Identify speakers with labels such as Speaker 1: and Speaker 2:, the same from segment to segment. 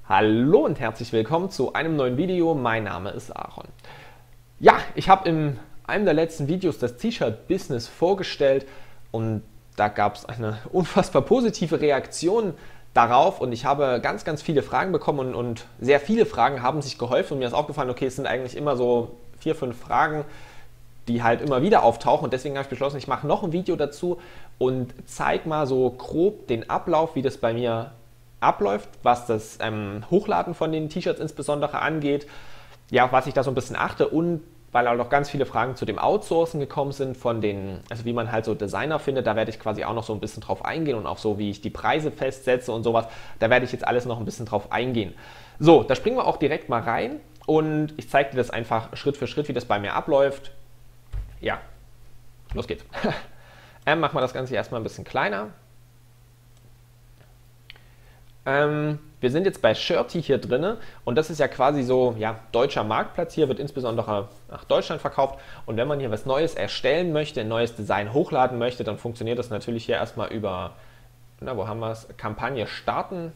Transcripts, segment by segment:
Speaker 1: Hallo und herzlich willkommen zu einem neuen Video. Mein Name ist Aaron. Ja, ich habe in einem der letzten Videos das T-Shirt-Business vorgestellt und da gab es eine unfassbar positive Reaktion darauf und ich habe ganz viele Fragen bekommen und sehr viele Fragen haben sich geholfen und mir ist aufgefallen, okay, es sind eigentlich immer so 4, 5 Fragen, die halt immer wieder auftauchen und deswegen habe ich beschlossen, ich mache noch ein Video dazu und zeige mal so grob den Ablauf, wie das bei mir abläuft, was das Hochladen von den T-Shirts insbesondere angeht, ja, was ich da so ein bisschen achte und weil auch noch ganz viele Fragen zu dem Outsourcen gekommen sind von den, also wie man halt so Designer findet, da werde ich quasi auch noch so ein bisschen drauf eingehen und auch so, wie ich die Preise festsetze und sowas, da werde ich jetzt alles noch ein bisschen drauf eingehen. So, da springen wir auch direkt mal rein und ich zeige dir das einfach Schritt für Schritt, wie das bei mir abläuft. Ja, los geht's. Machen wir das Ganze erstmal ein bisschen kleiner. Wir sind jetzt bei Shirty hier drin und das ist ja quasi so, ja, deutscher Marktplatz hier, wird insbesondere nach Deutschland verkauft und wenn man hier was Neues erstellen möchte, ein neues Design hochladen möchte, dann funktioniert das natürlich hier erstmal über, na, wo haben wir es, Kampagne starten.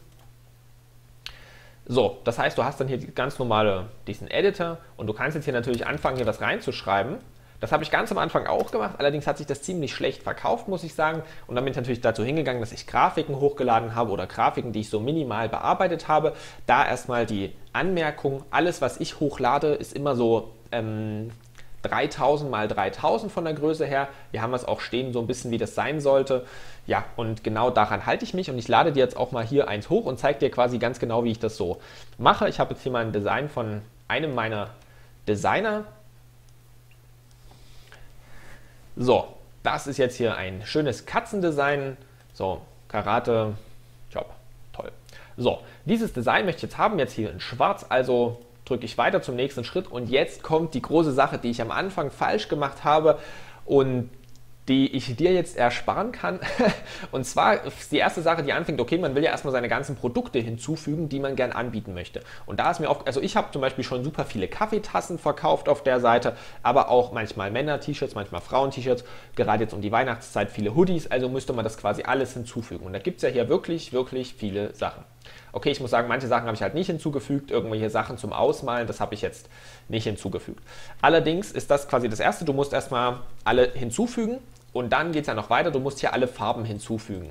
Speaker 1: So, das heißt, du hast dann hier ganz normale, diesen Editor und du kannst jetzt hier natürlich anfangen, hier was reinzuschreiben. Das habe ich ganz am Anfang auch gemacht, allerdings hat sich das ziemlich schlecht verkauft, muss ich sagen. Und dann bin ich natürlich dazu hingegangen, dass ich Grafiken hochgeladen habe oder Grafiken, die ich so minimal bearbeitet habe. Da erstmal die Anmerkung, alles was ich hochlade, ist immer so 3000 mal 3000 von der Größe her. Hier haben wir es auch stehen, so ein bisschen wie das sein sollte. Ja, und genau daran halte ich mich und ich lade dir jetzt auch mal hier eins hoch und zeige dir quasi ganz genau, wie ich das so mache. Ich habe jetzt hier mal ein Design von einem meiner Designer. So, das ist jetzt hier ein schönes Katzendesign. So, Karate, Job, toll. So, dieses Design möchte ich jetzt haben, jetzt hier in schwarz, also drücke ich weiter zum nächsten Schritt und jetzt kommt die große Sache, die ich am Anfang falsch gemacht habe und die ich dir jetzt ersparen kann. Und zwar ist die erste Sache, die anfängt, okay, man will ja erstmal seine ganzen Produkte hinzufügen, die man gern anbieten möchte. Und da ist mir auch, also ich habe zum Beispiel schon super viele Kaffeetassen verkauft auf der Seite, aber auch manchmal Männer-T-Shirts, manchmal Frauen-T-Shirts, gerade jetzt um die Weihnachtszeit viele Hoodies, also müsste man das quasi alles hinzufügen. Und da gibt es ja hier wirklich viele Sachen. Okay, ich muss sagen, manche Sachen habe ich halt nicht hinzugefügt, irgendwelche Sachen zum Ausmalen, das habe ich jetzt nicht hinzugefügt. Allerdings ist das quasi das Erste, du musst erstmal alle hinzufügen und dann geht es ja noch weiter, du musst hier alle Farben hinzufügen.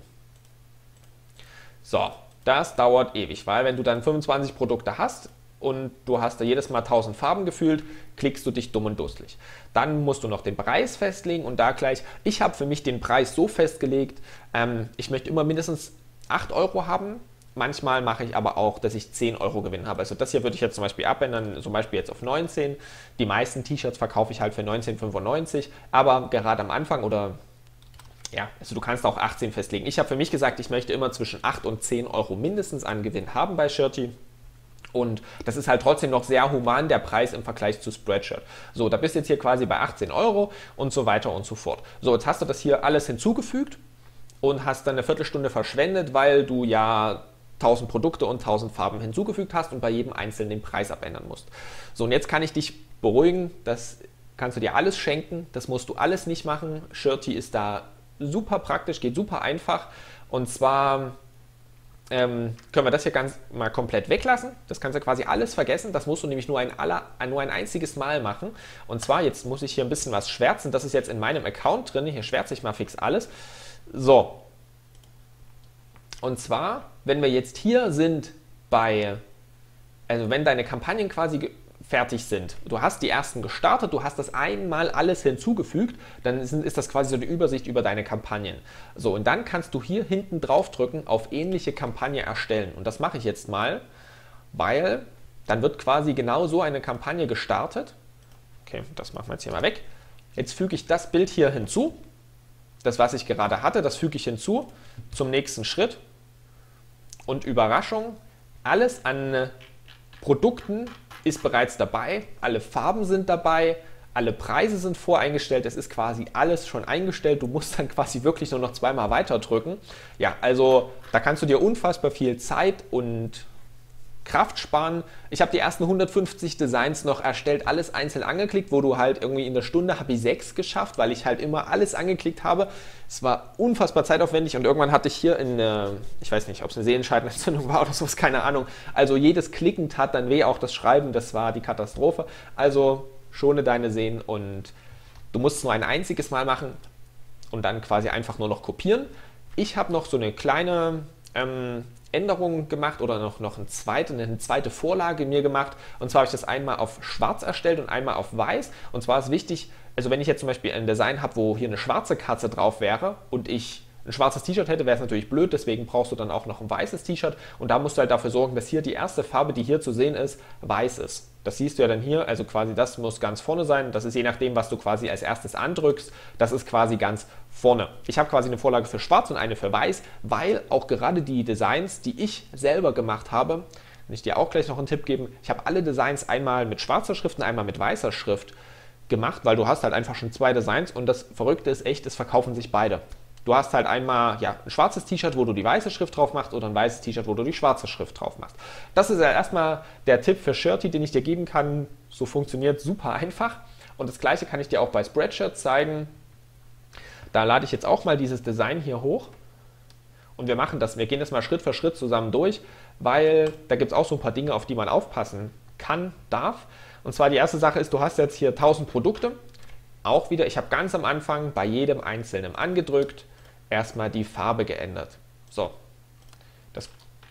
Speaker 1: So, das dauert ewig, weil wenn du dann 25 Produkte hast und du hast da jedes Mal 1000 Farben gefühlt, klickst du dich dumm und dusselig. Dann musst du noch den Preis festlegen und da gleich, ich habe für mich den Preis so festgelegt, ich möchte immer mindestens 8 Euro haben. Manchmal mache ich aber auch, dass ich 10 Euro Gewinn habe. Also das hier würde ich jetzt zum Beispiel abändern, zum Beispiel jetzt auf 19. Die meisten T-Shirts verkaufe ich halt für 19,95, aber gerade am Anfang oder, ja, also du kannst auch 18 festlegen. Ich habe für mich gesagt, ich möchte immer zwischen 8 und 10 Euro mindestens an Gewinn haben bei Shirty. Und das ist halt trotzdem noch sehr human, der Preis im Vergleich zu Spreadshirt. So, da bist du jetzt hier quasi bei 18 Euro und so weiter und so fort. So, jetzt hast du das hier alles hinzugefügt und hast dann eine Viertelstunde verschwendet, weil du ja 1000 Produkte und 1000 Farben hinzugefügt hast und bei jedem einzelnen den Preis abändern musst. So, und jetzt kann ich dich beruhigen, das kannst du dir alles schenken, das musst du alles nicht machen. Shirty ist da super praktisch, geht super einfach und zwar können wir das hier ganz mal komplett weglassen. Das kannst du quasi alles vergessen, das musst du nämlich nur ein einziges Mal machen und zwar, jetzt muss ich hier ein bisschen was schwärzen, das ist jetzt in meinem Account drin, hier schwärze ich mal fix alles. So, und zwar, wenn wir jetzt hier sind also wenn deine Kampagnen quasi fertig sind, du hast die ersten gestartet, du hast das einmal alles hinzugefügt, dann ist das quasi so eine Übersicht über deine Kampagnen. So, und dann kannst du hier hinten drauf drücken, auf ähnliche Kampagne erstellen. Und das mache ich jetzt mal, weil dann wird quasi genau so eine Kampagne gestartet. Okay, das machen wir jetzt hier mal weg. Jetzt füge ich das Bild hier hinzu. Das, was ich gerade hatte, das füge ich hinzu zum nächsten Schritt. Und Überraschung, alles an Produkten ist bereits dabei, alle Farben sind dabei, alle Preise sind voreingestellt, es ist quasi alles schon eingestellt, du musst dann quasi wirklich nur noch zweimal weiter drücken. Ja, also da kannst du dir unfassbar viel Zeit und Kraft sparen. Ich habe die ersten 150 Designs noch erstellt, alles einzeln angeklickt, wo du halt irgendwie in der Stunde habe ich 6 geschafft, weil ich halt immer alles angeklickt habe. Es war unfassbar zeitaufwendig und irgendwann hatte ich hier ich weiß nicht, ob es eine Sehenscheidenentzündung war oder sowas, keine Ahnung. Also jedes Klicken tat dann weh, auch das Schreiben, das war die Katastrophe. Also schone deine Sehnen und du musst es nur ein einziges Mal machen und dann quasi einfach nur noch kopieren. Ich habe noch so eine kleine Änderung gemacht oder noch eine zweite Vorlage mir gemacht. Und zwar habe ich das einmal auf schwarz erstellt und einmal auf weiß. Und zwar ist wichtig, also wenn ich jetzt zum Beispiel ein Design habe, wo hier eine schwarze Katze drauf wäre und ich ein schwarzes T-Shirt hätte, wäre es natürlich blöd, deswegen brauchst du dann auch noch ein weißes T-Shirt und da musst du halt dafür sorgen, dass hier die erste Farbe, die hier zu sehen ist, weiß ist. Das siehst du ja dann hier, also quasi das muss ganz vorne sein, das ist je nachdem, was du quasi als erstes andrückst, das ist quasi ganz vorne. Ich habe quasi eine Vorlage für schwarz und eine für weiß, weil auch gerade die Designs, die ich selber gemacht habe, kann ich dir auch gleich noch einen Tipp geben, ich habe alle Designs einmal mit schwarzer Schrift und einmal mit weißer Schrift gemacht, weil du hast halt einfach schon 2 Designs und das Verrückte ist echt, es verkaufen sich beide. Du hast halt einmal ein schwarzes T-Shirt, wo du die weiße Schrift drauf machst oder ein weißes T-Shirt, wo du die schwarze Schrift drauf machst. Das ist ja erstmal der Tipp für Shirty, den ich dir geben kann. So funktioniert super einfach. Und das gleiche kann ich dir auch bei Spreadshirt zeigen. Da lade ich jetzt auch mal dieses Design hier hoch. Und wir gehen das mal Schritt für Schritt zusammen durch, weil da gibt es auch so ein paar Dinge, auf die man aufpassen kann, darf. Und zwar die erste Sache ist, du hast jetzt hier 1000 Produkte. Auch wieder, ich habe ganz am Anfang bei jedem einzelnen angedrückt, erstmal die Farbe geändert. So, das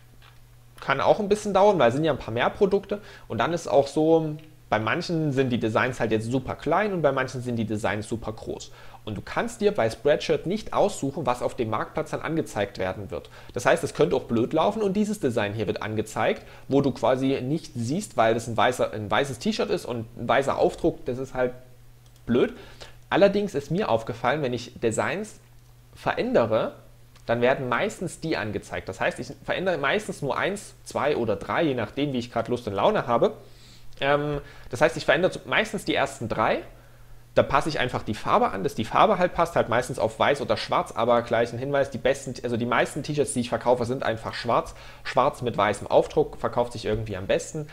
Speaker 1: kann auch ein bisschen dauern, weil es sind ja ein paar mehr Produkte. Und dann ist auch so, bei manchen sind die Designs halt jetzt super klein und bei manchen sind die Designs super groß. Und du kannst dir bei Spreadshirt nicht aussuchen, was auf dem Marktplatz dann angezeigt werden wird. Das heißt, es könnte auch blöd laufen und dieses Design hier wird angezeigt, wo du quasi nicht siehst, weil das ein weißes T-Shirt ist und ein weißer Aufdruck, das ist halt blöd. Allerdings ist mir aufgefallen, wenn ich Designs verändere, dann werden meistens die angezeigt. Das heißt, ich verändere meistens nur 1, 2 oder 3, je nachdem, wie ich gerade Lust und Laune habe. Das heißt, ich verändere meistens die ersten 3. Da passe ich einfach die Farbe an, dass die Farbe halt passt, halt meistens auf weiß oder schwarz, aber gleich ein Hinweis, die meisten T-Shirts, die ich verkaufe, sind einfach schwarz. Schwarz mit weißem Aufdruck verkauft sich irgendwie am besten.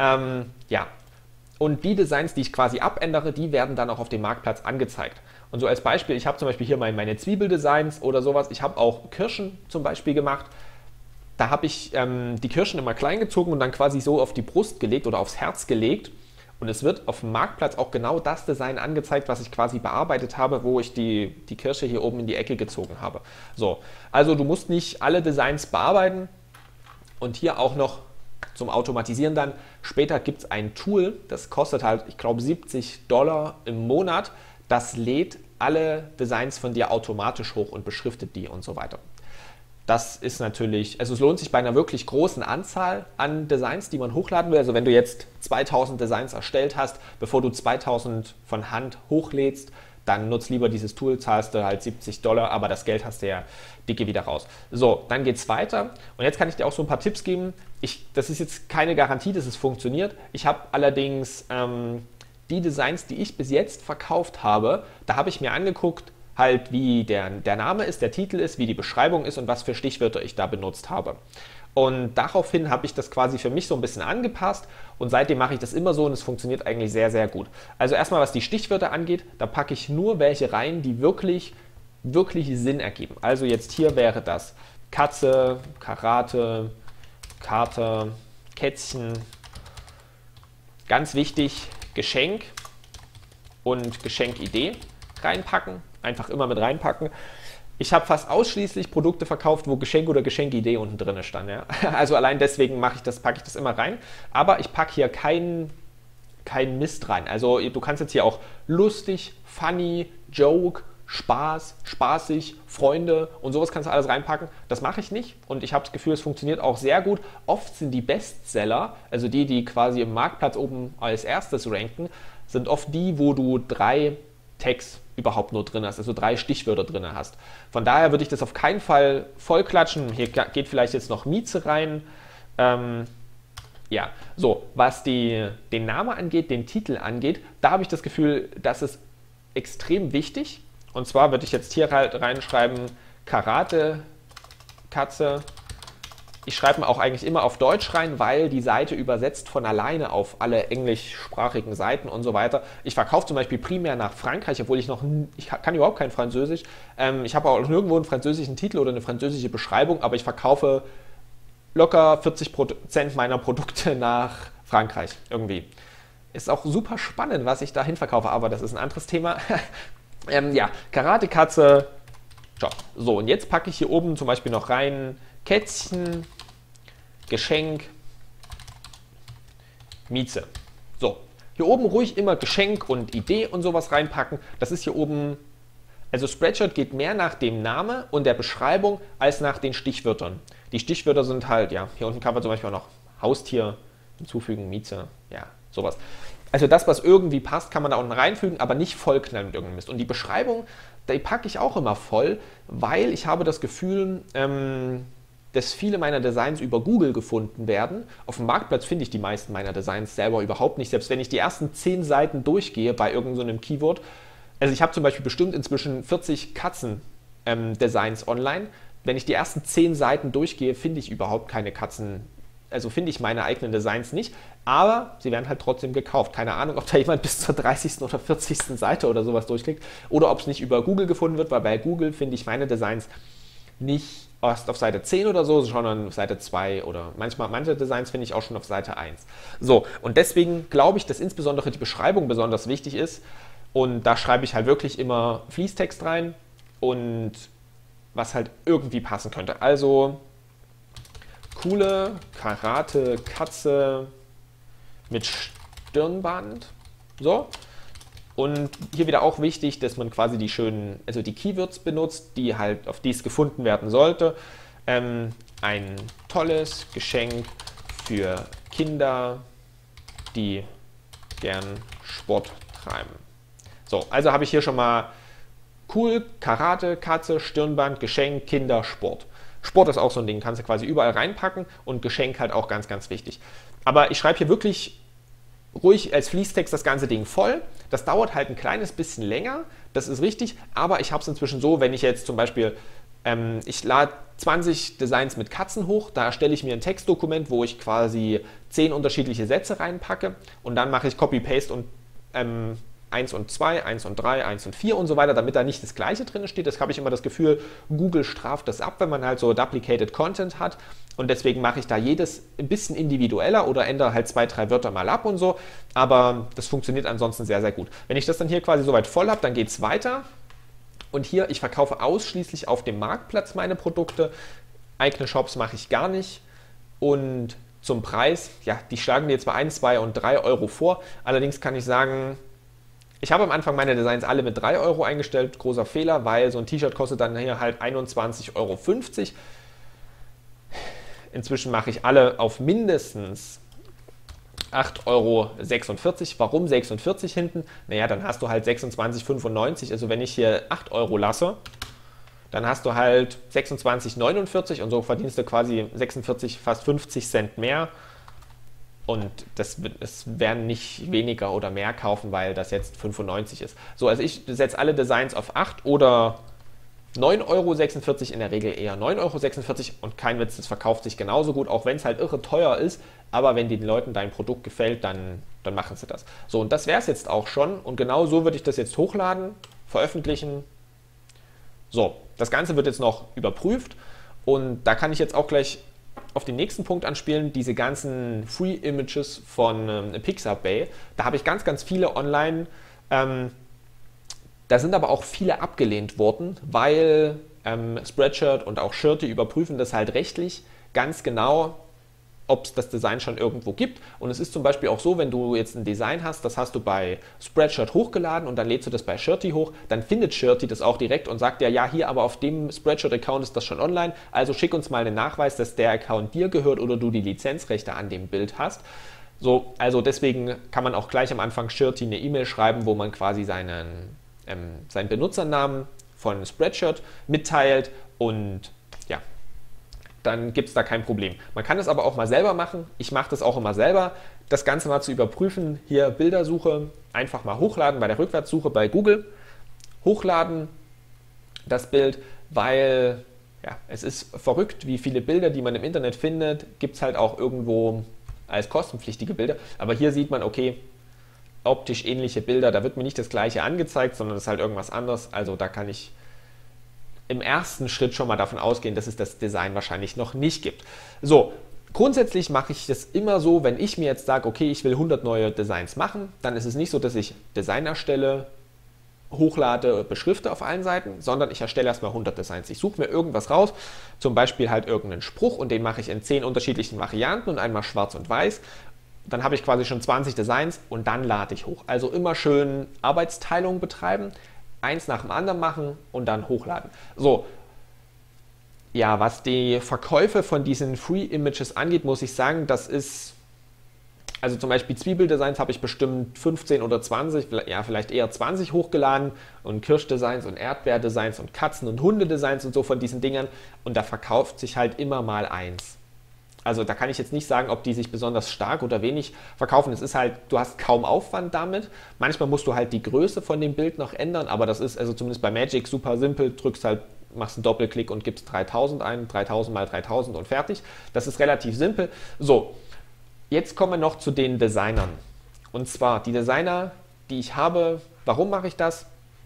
Speaker 1: Und die Designs, die ich quasi abändere, die werden dann auch auf dem Marktplatz angezeigt. Und so als Beispiel, ich habe zum Beispiel hier meine Zwiebeldesigns oder sowas. Ich habe auch Kirschen zum Beispiel gemacht. Da habe ich die Kirschen immer klein gezogen und dann quasi so auf die Brust gelegt oder aufs Herz gelegt. Und es wird auf dem Marktplatz auch genau das Design angezeigt, was ich quasi bearbeitet habe, wo ich die Kirsche hier oben in die Ecke gezogen habe. So, also du musst nicht alle Designs bearbeiten. Und hier auch noch zum Automatisieren dann. Später gibt es ein Tool, das kostet halt, ich glaube, $70 im Monat. Das lädt alle Designs von dir automatisch hoch und beschriftet die und so weiter. Das ist natürlich, also es lohnt sich bei einer wirklich großen Anzahl an Designs, die man hochladen will. Also wenn du jetzt 2000 Designs erstellt hast, bevor du 2000 von Hand hochlädst, dann nutzt lieber dieses Tool, zahlst du halt $70, aber das Geld hast du ja dicke wieder raus. So, dann geht es weiter und jetzt kann ich dir auch so ein paar Tipps geben. Das ist jetzt keine Garantie, dass es funktioniert. Ich habe allerdings die Designs, die ich bis jetzt verkauft habe, da habe ich mir angeguckt, halt wie der Name ist, der Titel ist, wie die Beschreibung ist und was für Stichwörter ich da benutzt habe. Und daraufhin habe ich das quasi für mich so ein bisschen angepasst und seitdem mache ich das immer so und es funktioniert eigentlich sehr, sehr gut. Also erstmal, was die Stichwörter angeht, da packe ich nur welche rein, die wirklich Sinn ergeben. Also jetzt hier wäre das Katze, Karate, Kater, Kätzchen. Ganz wichtig, Geschenk und Geschenkidee reinpacken. Einfach immer mit reinpacken. Ich habe fast ausschließlich Produkte verkauft, wo Geschenk oder Geschenkidee unten drin stand. Ja? Also allein deswegen packe ich das immer rein. Aber ich packe hier keinen Mist rein. Also du kannst jetzt hier auch lustig, funny, Joke, Spaß, spaßig, Freunde und sowas kannst du alles reinpacken. Das mache ich nicht und ich habe das Gefühl, es funktioniert auch sehr gut. Oft sind die Bestseller, also die quasi im Marktplatz oben als erstes ranken, sind oft die, wo du 3 Tags überhaupt nur drin hast, also 3 Stichwörter drin hast. Von daher würde ich das auf keinen Fall voll klatschen. Hier geht vielleicht jetzt noch Mieze rein. So, was den Namen angeht, den Titel angeht, da habe ich das Gefühl, das ist extrem wichtig. Und zwar würde ich jetzt hier halt reinschreiben, Karate, Katze, Ich schreibe auch eigentlich immer auf Deutsch rein, weil die Seite übersetzt von alleine auf alle englischsprachigen Seiten und so weiter. Ich verkaufe zum Beispiel primär nach Frankreich, obwohl ich kann überhaupt kein Französisch. Ich habe auch nirgendwo einen französischen Titel oder eine französische Beschreibung, aber ich verkaufe locker 40% meiner Produkte nach Frankreich irgendwie. Ist auch super spannend, was ich dahin verkaufe, aber das ist ein anderes Thema. Ja, Karate-Katze. So, und jetzt packe ich hier oben zum Beispiel noch rein Kätzchen, Geschenk, Mieze. So, hier oben ruhig immer Geschenk und Idee und sowas reinpacken. Das ist hier oben, also Spreadshirt geht mehr nach dem Namen und der Beschreibung als nach den Stichwörtern. Die Stichwörter sind halt, ja, hier unten kann man zum Beispiel auch noch Haustier hinzufügen, Mieze, ja, sowas. Also das, was irgendwie passt, kann man da unten reinfügen, aber nicht vollknallen mit irgendeinem Mist. Und die Beschreibung, die packe ich auch immer voll, weil ich habe das Gefühl, dass viele meiner Designs über Google gefunden werden. Auf dem Marktplatz finde ich die meisten meiner Designs selber überhaupt nicht. Selbst wenn ich die ersten 10 Seiten durchgehe bei irgendeinem Keyword. Also ich habe zum Beispiel bestimmt inzwischen 40 Katzen-Designs online. Wenn ich die ersten 10 Seiten durchgehe, finde ich überhaupt keine Katzen. Also finde ich meine eigenen Designs nicht. Aber sie werden halt trotzdem gekauft. Keine Ahnung, ob da jemand bis zur 30. oder 40. Seite oder sowas durchklickt. Oder ob es nicht über Google gefunden wird, weil bei Google finde ich meine Designs nicht erst auf Seite 10 oder so, sondern auf Seite 2 oder manche Designs finde ich auch schon auf Seite 1. So, und deswegen glaube ich, dass insbesondere die Beschreibung besonders wichtig ist. Und da schreibe ich halt wirklich immer Fließtext rein und was halt irgendwie passen könnte. Also coole Karate-Katze mit Stirnband. So. Und hier wieder auch wichtig, dass man quasi die schönen, also die Keywords benutzt, die halt, auf die es gefunden werden sollte. Ein tolles Geschenk für Kinder, die gern Sport treiben. So, also habe ich hier schon mal cool, Karate, Katze, Stirnband, Geschenk, Kinder, Sport. Sport ist auch so ein Ding, kannst du quasi überall reinpacken und Geschenk halt auch ganz, ganz wichtig. Aber ich schreibe hier wirklich ruhig als Fließtext das ganze Ding voll. Das dauert halt ein kleines bisschen länger, das ist richtig, aber ich habe es inzwischen so, wenn ich jetzt zum Beispiel, ich lade 20 Designs mit Katzen hoch, da erstelle ich mir ein Textdokument, wo ich quasi 10 unterschiedliche Sätze reinpacke und dann mache ich Copy-Paste und 1 und 2, 1 und 3, 1 und 4 und so weiter, damit da nicht das Gleiche drin steht. Das habe ich immer das Gefühl, Google straft das ab, wenn man halt so Duplicated Content hat. Und deswegen mache ich da jedes ein bisschen individueller oder ändere halt 2, 3 Wörter mal ab und so. Aber das funktioniert ansonsten sehr, sehr gut. Wenn ich das dann hier quasi soweit voll habe, dann geht es weiter. Und hier, ich verkaufe ausschließlich auf dem Marktplatz meine Produkte. Eigene Shops mache ich gar nicht. Und zum Preis, ja, die schlagen dir zwar 1, 2 und 3 Euro vor. Allerdings kann ich sagen, ich habe am Anfang meine Designs alle mit 3 Euro eingestellt. Großer Fehler, weil so ein T-Shirt kostet dann hier halt 21,50 Euro. Inzwischen mache ich alle auf mindestens 8,46 Euro. Warum 46 hinten? Naja, dann hast du halt 26,95. Also wenn ich hier 8 Euro lasse, dann hast du halt 26,49 und so verdienst du quasi 46, fast 50 Cent mehr. Und das werden nicht weniger oder mehr kaufen, weil das jetzt 95 ist. So, also ich setze alle Designs auf 8 oder 9,46 Euro, in der Regel eher 9,46 Euro und kein Witz, das verkauft sich genauso gut, auch wenn es halt irre teuer ist, aber wenn den Leuten dein Produkt gefällt, dann machen sie das. So, und das wäre es jetzt auch schon und genau so würde ich das jetzt hochladen, veröffentlichen. So, das Ganze wird jetzt noch überprüft und da kann ich jetzt auch gleich auf den nächsten Punkt anspielen, diese ganzen Free Images von Pixabay. Da habe ich ganz, ganz viele online. Da sind aber auch viele abgelehnt worden, weil Spreadshirt und auch Shirty überprüfen das halt rechtlich ganz genau, ob es das Design schon irgendwo gibt. Und es ist zum Beispiel auch so, wenn du jetzt ein Design hast, das hast du bei Spreadshirt hochgeladen und dann lädst du das bei Shirty hoch, dann findet Shirty das auch direkt und sagt dir, ja, hier, aber auf dem Spreadshirt-Account ist das schon online, also schick uns mal einen Nachweis, dass der Account dir gehört oder du die Lizenzrechte an dem Bild hast. So, also deswegen kann man auch gleich am Anfang Shirty eine E-Mail schreiben, wo man quasi seinen Benutzernamen von Spreadshirt mitteilt und ja, dann gibt es da kein Problem. Man kann es aber auch mal selber machen. Ich mache das auch immer selber. Das Ganze mal zu überprüfen. Hier Bildersuche, einfach mal hochladen bei der Rückwärtssuche bei Google. Hochladen das Bild, weil ja, es ist verrückt, wie viele Bilder, die man im Internet findet, gibt es halt auch irgendwo als kostenpflichtige Bilder. Aber hier sieht man, okay, optisch ähnliche Bilder, da wird mir nicht das gleiche angezeigt, sondern das ist halt irgendwas anderes. Also da kann ich im ersten Schritt schon mal davon ausgehen, dass es das Design wahrscheinlich noch nicht gibt. So, grundsätzlich mache ich das immer so, wenn ich mir jetzt sage, okay, ich will 100 neue Designs machen, dann ist es nicht so, dass ich Design erstelle, hochlade, beschrifte auf allen Seiten, sondern ich erstelle erstmal 100 Designs. Ich suche mir irgendwas raus, zum Beispiel halt irgendeinen Spruch und den mache ich in 10 unterschiedlichen Varianten und einmal schwarz und weiß. Dann habe ich quasi schon 20 Designs und dann lade ich hoch. Also immer schön Arbeitsteilung betreiben, eins nach dem anderen machen und dann hochladen. So, ja, was die Verkäufe von diesen Free Images angeht, muss ich sagen, das ist, also zum Beispiel Zwiebeldesigns habe ich bestimmt 15 oder 20, ja vielleicht eher 20 hochgeladen und Kirschdesigns und Erdbeerdesigns und Katzen- und Hundedesigns und so von diesen Dingern und da verkauft sich halt immer mal eins. Also da kann ich jetzt nicht sagen, ob die sich besonders stark oder wenig verkaufen. Es ist halt, du hast kaum Aufwand damit. Manchmal musst du halt die Größe von dem Bild noch ändern, aber das ist also zumindest bei Magic super simpel. Drückst halt, machst einen Doppelklick und gibst 3000 ein, 3000 mal 3000 und fertig. Das ist relativ simpel. So, jetzt kommen wir noch zu den Designern. Und zwar die Designer, die ich habe. Warum mache ich das?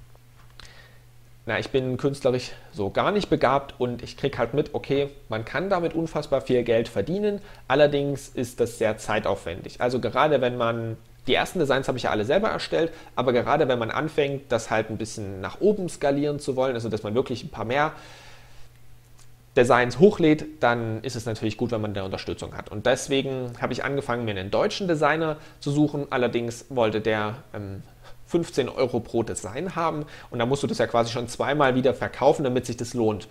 Speaker 1: Na, ich bin künstlerisch so gar nicht begabt und ich kriege halt mit, okay, man kann damit unfassbar viel Geld verdienen, allerdings ist das sehr zeitaufwendig. Also gerade wenn man, die ersten Designs habe ich ja alle selber erstellt, aber gerade wenn man anfängt, das halt ein bisschen nach oben skalieren zu wollen, also dass man wirklich ein paar mehr Designs hochlädt, dann ist es natürlich gut, wenn man da Unterstützung hat. Und deswegen habe ich angefangen, mir einen deutschen Designer zu suchen, allerdings wollte der 15 Euro pro Design haben und da musst du das ja quasi schon zweimal wieder verkaufen, damit sich das lohnt.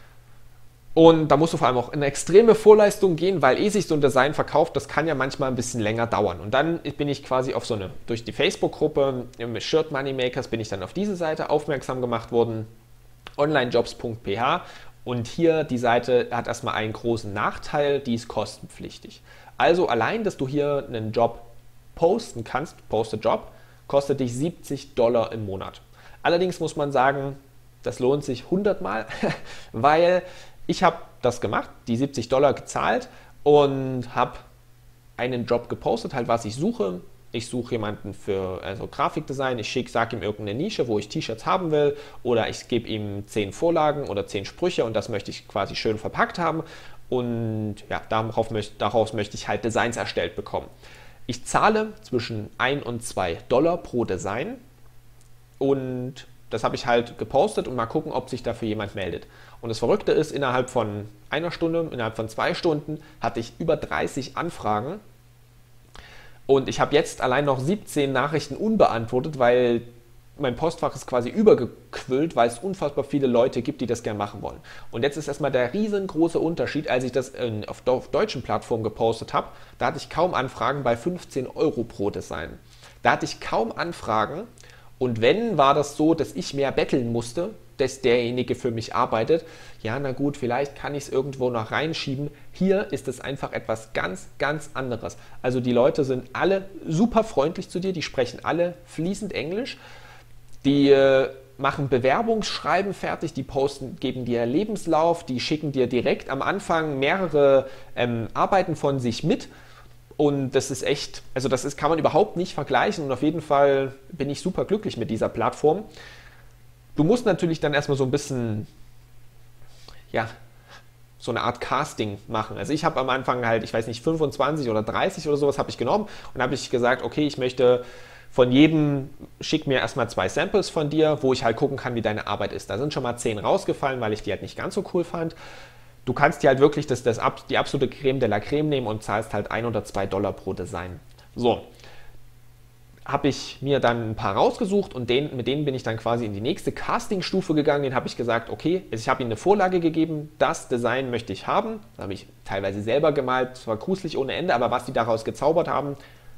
Speaker 1: Und da musst du vor allem auch in eine extreme Vorleistung gehen, weil sich so ein Design verkauft, das kann ja manchmal ein bisschen länger dauern. Und dann bin ich quasi auf so eine, durch die Facebook-Gruppe mit Shirt Moneymakers bin ich dann auf diese Seite aufmerksam gemacht worden, onlinejobs.ph, und hier die Seite hat erstmal einen großen Nachteil, die ist kostenpflichtig. Also allein, dass du hier einen Job posten kannst, poste Job, kostet dich $70 im Monat. Allerdings muss man sagen, das lohnt sich 100 Mal, weil ich habe das gemacht, die $70 gezahlt und habe einen Job gepostet, halt was ich suche. Ich suche jemanden für Grafikdesign, ich sage ihm irgendeine Nische, wo ich T-Shirts haben will oder ich gebe ihm 10 Vorlagen oder 10 Sprüche und das möchte ich quasi schön verpackt haben und ja, daraus möchte ich halt Designs erstellt bekommen. Ich zahle zwischen 1 und $2 pro Design und das habe ich halt gepostet und mal gucken, ob sich dafür jemand meldet. Und das Verrückte ist, innerhalb von einer Stunde, innerhalb von 2 Stunden hatte ich über 30 Anfragen und ich habe jetzt allein noch 17 Nachrichten unbeantwortet, weil mein Postfach ist quasi übergequillt, weil es unfassbar viele Leute gibt, die das gerne machen wollen. Und jetzt ist erstmal der riesengroße Unterschied, als ich das auf deutschen Plattformen gepostet habe, da hatte ich kaum Anfragen bei 15 Euro pro Design. Da hatte ich kaum Anfragen und wenn, war das so, dass ich mehr betteln musste, dass derjenige für mich arbeitet. Ja, na gut, vielleicht kann ich es irgendwo noch reinschieben. Hier ist es einfach etwas ganz, ganz anderes. Also die Leute sind alle super freundlich zu dir, die sprechen alle fließend Englisch. Die machen Bewerbungsschreiben fertig, die geben dir Lebenslauf, die schicken dir direkt am Anfang mehrere Arbeiten von sich mit. Und das ist echt, also kann man überhaupt nicht vergleichen und auf jeden Fall bin ich super glücklich mit dieser Plattform. Du musst natürlich dann erstmal so ein bisschen, ja, so eine Art Casting machen. Also ich habe am Anfang halt, ich weiß nicht, 25 oder 30 oder sowas habe ich genommen und habe ich gesagt, okay, ich möchte von jedem, schick mir erstmal 2 Samples von dir, wo ich halt gucken kann, wie deine Arbeit ist. Da sind schon mal 10 rausgefallen, weil ich die halt nicht ganz so cool fand. Du kannst dir halt wirklich die absolute Creme de la Creme nehmen und zahlst halt $1 oder $2 pro Design. So, habe ich mir dann ein paar rausgesucht und mit denen bin ich dann quasi in die nächste Casting-Stufe gegangen. Den habe ich gesagt, okay, ich habe ihnen eine Vorlage gegeben, das Design möchte ich haben. Das habe ich teilweise selber gemalt, zwar gruselig ohne Ende, aber was die daraus gezaubert haben,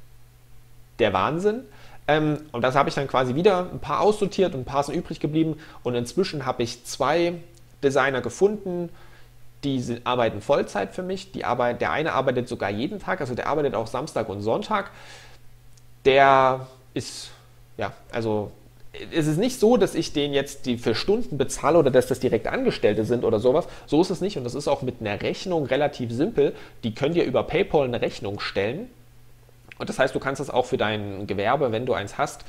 Speaker 1: der Wahnsinn. Und das habe ich dann quasi wieder ein paar aussortiert und ein paar sind übrig geblieben. Und inzwischen habe ich 2 Designer gefunden, die arbeiten Vollzeit für mich. Der eine arbeitet sogar jeden Tag, also der arbeitet auch Samstag und Sonntag. Der ist, ja, also es ist nicht so, dass ich denen jetzt die für Stunden bezahle oder dass das direkt Angestellte sind oder sowas. So ist es nicht und das ist auch mit einer Rechnung relativ simpel. Die können dir über PayPal eine Rechnung stellen und das heißt, du kannst das auch für dein Gewerbe, wenn du eins hast,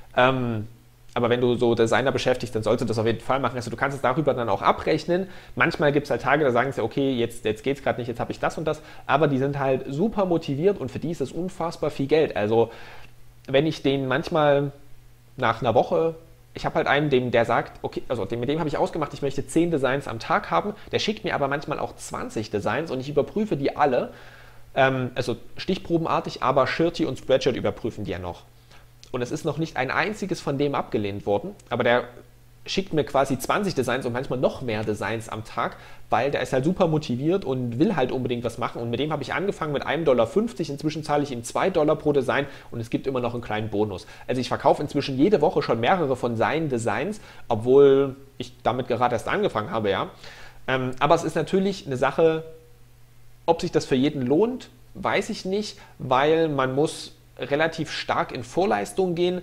Speaker 1: aber wenn du so Designer beschäftigst, dann solltest du das auf jeden Fall machen. Also du kannst es darüber dann auch abrechnen. Manchmal gibt es halt Tage, da sagen sie, okay, jetzt geht es gerade nicht, jetzt habe ich das und das. Aber die sind halt super motiviert und für die ist es unfassbar viel Geld. Also wenn ich denen manchmal nach einer Woche, ich habe halt einen, der sagt, okay, also mit dem habe ich ausgemacht, ich möchte 10 Designs am Tag haben. Der schickt mir aber manchmal auch 20 Designs und ich überprüfe die alle. Also stichprobenartig, aber Shirty und Spreadshirt überprüfen die ja noch. Und es ist noch nicht ein einziges von dem abgelehnt worden, aber der schickt mir quasi 20 Designs und manchmal noch mehr Designs am Tag, weil der ist halt super motiviert und will halt unbedingt was machen. Und mit dem habe ich angefangen mit 1,50 Dollar. Inzwischen zahle ich ihm 2 Dollar pro Design und es gibt immer noch einen kleinen Bonus. Also ich verkaufe inzwischen jede Woche schon mehrere von seinen Designs, obwohl ich damit gerade erst angefangen habe, ja. Aber es ist natürlich eine Sache, ob sich das für jeden lohnt, weiß ich nicht, weil man muss relativ stark in Vorleistung gehen.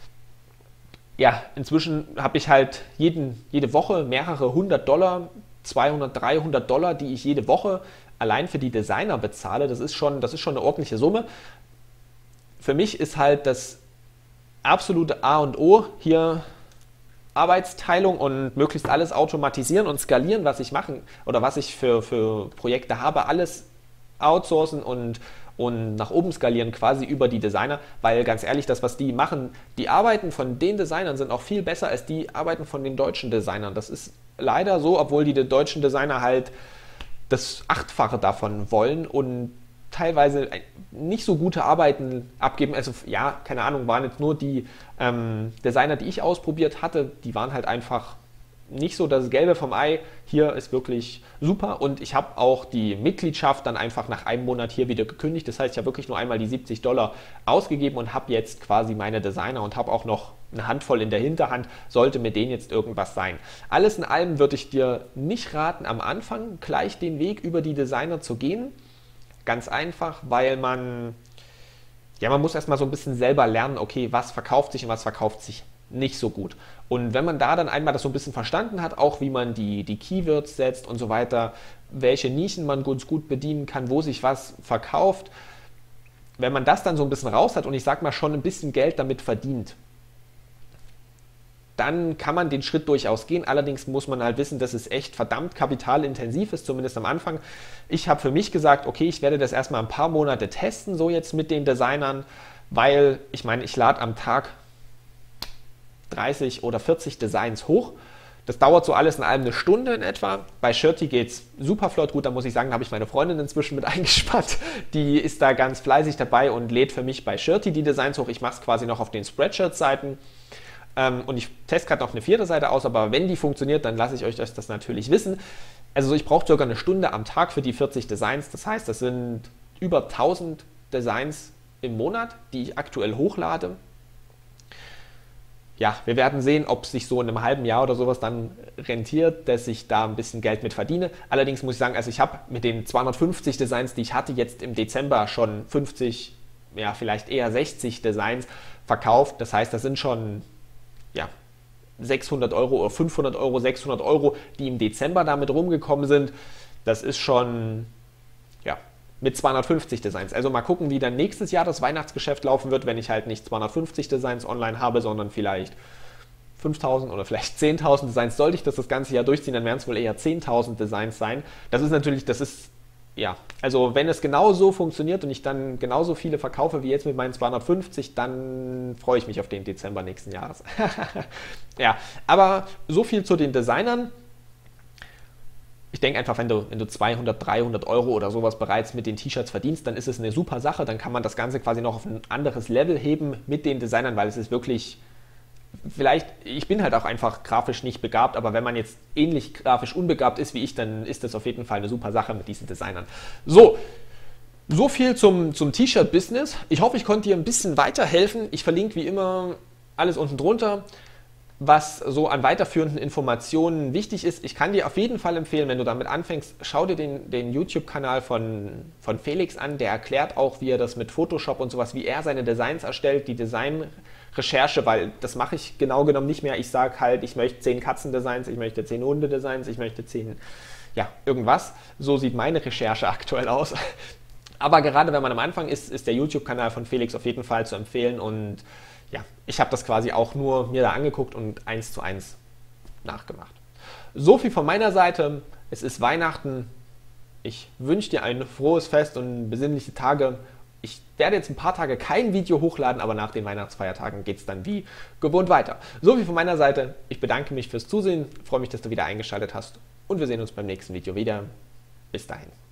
Speaker 1: Ja, inzwischen habe ich halt jede Woche mehrere 100 Dollar, 200, 300 Dollar, die ich jede Woche allein für die Designer bezahle. Das ist schon eine ordentliche Summe. Für mich ist halt das absolute A und O hier Arbeitsteilung und möglichst alles automatisieren und skalieren, was ich machen oder was ich für Projekte habe, alles outsourcen und nach oben skalieren quasi über die Designer, weil ganz ehrlich, das, was die machen, die Arbeiten von den Designern sind auch viel besser als die Arbeiten von den deutschen Designern. Das ist leider so, obwohl die deutschen Designer halt das 8-fache davon wollen und teilweise nicht so gute Arbeiten abgeben. Also ja, keine Ahnung, waren jetzt nur die Designer, die ich ausprobiert hatte, die waren halt einfach nicht so das Gelbe vom Ei. Hier ist wirklich super und ich habe auch die Mitgliedschaft dann einfach nach einem Monat hier wieder gekündigt. Das heißt, ich habe wirklich nur einmal die 70 Dollar ausgegeben und habe jetzt quasi meine Designer und habe auch noch eine Handvoll in der Hinterhand, sollte mit denen jetzt irgendwas sein. Alles in allem würde ich dir nicht raten, am Anfang gleich den Weg über die Designer zu gehen. Ganz einfach, weil man muss erstmal so ein bisschen selber lernen, okay, was verkauft sich und was verkauft sich nicht so gut. Und wenn man da dann einmal das so ein bisschen verstanden hat, auch wie man die Keywords setzt und so weiter, welche Nischen man ganz gut bedienen kann, wo sich was verkauft, wenn man das dann so ein bisschen raus hat und ich sag mal schon ein bisschen Geld damit verdient, dann kann man den Schritt durchaus gehen. Allerdings muss man halt wissen, dass es echt verdammt kapitalintensiv ist, zumindest am Anfang. Ich habe für mich gesagt, okay, ich werde das erstmal ein paar Monate testen, so jetzt mit den Designern, weil ich meine, ich lade am Tag 30 oder 40 Designs hoch. Das dauert so alles in allem eine Stunde in etwa. Bei Shirty geht es super flott. Gut, da muss ich sagen, da habe ich meine Freundin inzwischen mit eingespannt. Die ist da ganz fleißig dabei und lädt für mich bei Shirty die Designs hoch. Ich mache es quasi noch auf den Spreadshirt-Seiten. Und ich teste gerade noch eine 4. Seite aus, aber wenn die funktioniert, dann lasse ich euch das natürlich wissen. Also ich brauche sogar eine Stunde am Tag für die 40 Designs. Das heißt, das sind über 1000 Designs im Monat, die ich aktuell hochlade. Ja, wir werden sehen, ob es sich so in einem halben Jahr oder sowas dann rentiert, dass ich da ein bisschen Geld mit verdiene. Allerdings muss ich sagen, also ich habe mit den 250 Designs, die ich hatte, jetzt im Dezember schon 50, ja vielleicht eher 60 Designs verkauft. Das heißt, das sind schon 600 Euro oder 500 Euro, 600 Euro, die im Dezember damit rumgekommen sind. Das ist schon, mit 250 Designs. Also mal gucken, wie dann nächstes Jahr das Weihnachtsgeschäft laufen wird, wenn ich halt nicht 250 Designs online habe, sondern vielleicht 5.000 oder vielleicht 10.000 Designs. Sollte ich das ganze Jahr durchziehen, dann werden es wohl eher 10.000 Designs sein. Also wenn es genau so funktioniert und ich dann genauso viele verkaufe wie jetzt mit meinen 250, dann freue ich mich auf den Dezember nächsten Jahres. Ja, aber so viel zu den Designern. Ich denke einfach, wenn du 200, 300 Euro oder sowas bereits mit den T-Shirts verdienst, dann ist es eine super Sache. Dann kann man das Ganze quasi noch auf ein anderes Level heben mit den Designern, weil es ist wirklich, ich bin halt auch einfach grafisch nicht begabt, aber wenn man jetzt ähnlich grafisch unbegabt ist wie ich, dann ist das auf jeden Fall eine super Sache mit diesen Designern. So viel zum T-Shirt-Business. Ich hoffe, ich konnte dir ein bisschen weiterhelfen. Ich verlinke wie immer alles unten drunter. Was so an weiterführenden Informationen wichtig ist, ich kann dir auf jeden Fall empfehlen, wenn du damit anfängst, schau dir den YouTube-Kanal von Felix an. Der erklärt auch, wie er das mit Photoshop und sowas, wie er seine Designs erstellt, die Designrecherche, weil das mache ich genau genommen nicht mehr. Ich sage halt, ich möchte 10 Katzendesigns, ich möchte 10 Hundedesigns, ich möchte 10, ja, irgendwas. So sieht meine Recherche aktuell aus. Aber gerade wenn man am Anfang ist, ist der YouTube-Kanal von Felix auf jeden Fall zu empfehlen und ja, ich habe das quasi auch nur mir da angeguckt und 1:1 nachgemacht. So viel von meiner Seite. Es ist Weihnachten. Ich wünsche dir ein frohes Fest und besinnliche Tage. Ich werde jetzt ein paar Tage kein Video hochladen, aber nach den Weihnachtsfeiertagen geht es dann wie gewohnt weiter. So viel von meiner Seite. Ich bedanke mich fürs Zusehen, freue mich, dass du wieder eingeschaltet hast und wir sehen uns beim nächsten Video wieder. Bis dahin.